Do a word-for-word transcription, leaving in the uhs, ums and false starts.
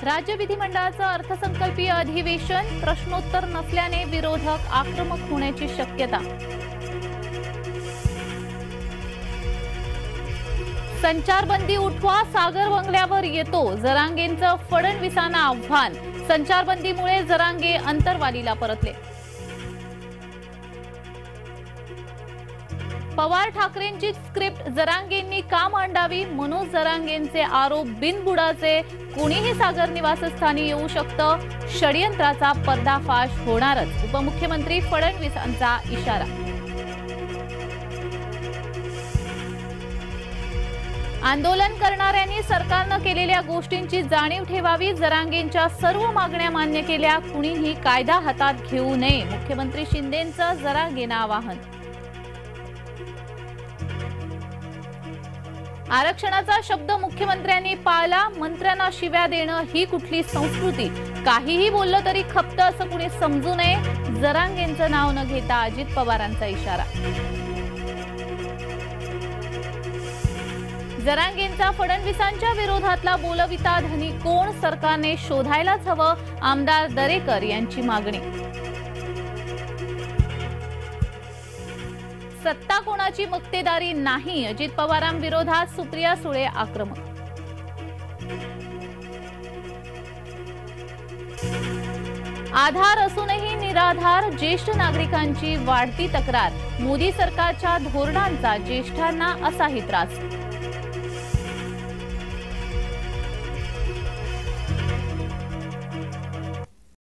राज्य विधिमंडळाचं अर्थसंकल्पीय अधिवेशन प्रश्नोत्तर नसल्याने विरोधक आक्रमक होण्याची शक्यता। संचारबंदी उठवा, सागर बंगल्यावर येतो, जरांगेंचं फडणवीसांना आव्हान। संचारबंदीमुळे जरांगे अंतरवालीला परतले। पवार ठाकरेंची स्क्रिप्ट जरांगेंनी का मांडावी, मनोज जरांगेंचे आरोप बिनबुडाचे, कोणीही सागर निवासस्थानी येऊ शकतं, षडयंत्राचा पर्दाफाश होणारच, उपमुख्यमंत्री फडणवीसांचा इशारा। आंदोलन करणाऱ्यांनी सरकारनं केलेल्या गोष्टींची जाणीव ठेवावी, जरांगेंच्या सर्व मागण्या मान्य केल्या, कुणीही कायदा हातात घेऊ नये, मुख्यमंत्री शिंदेंचं जरांगेंना आवाहन। आरक्षणाचा शब्द मुख्यमंत्र्यांनी पाळला, मंत्र्यांना शिव्या देणं ही कुठली संस्कृती, काहीही बोललं तरी खपतं असं कुणी समजू नये, जरांगेंचं नाव न घेता अजित पवारांचा इशारा। जरांगेंचा फडणवीसांच्या विरोधातला बोलविता धनी कोण, सरकारने शोधायलाच हवं, आमदार दरेकर यांची मागणी। सत्ता कोणाची मक्तेदारी नाही, अजित पवारांविरोधात सुप्रिया सुळे आक्रमक। आधार असूनही निराधार, ज्येष्ठ नागरिकांची वाढती तक्रार, मोदी सरकारच्या धोरणांचा ज्येष्ठांना असाही त्रास।